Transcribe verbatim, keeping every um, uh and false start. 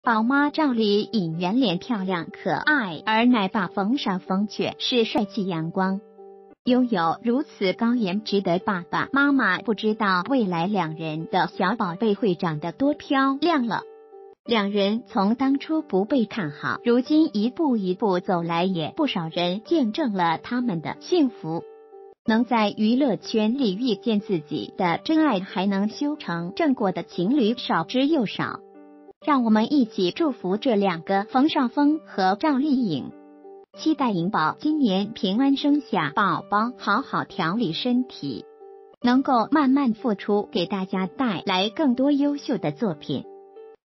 宝妈赵丽颖圆脸漂亮可爱，而奶爸冯绍峰却是帅气阳光。拥有如此高颜值的爸爸妈妈，不知道未来两人的小宝贝会长得多漂亮了。两人从当初不被看好，如今一步一步走来，也不少人见证了他们的幸福。能在娱乐圈里遇见自己的真爱，还能修成正果的情侣少之又少。让我们一起祝福这两个冯绍峰和赵丽颖，期待颖宝今年平安生下宝宝，好好调理身体，能够慢慢复出，给大家带来更多优秀的作品。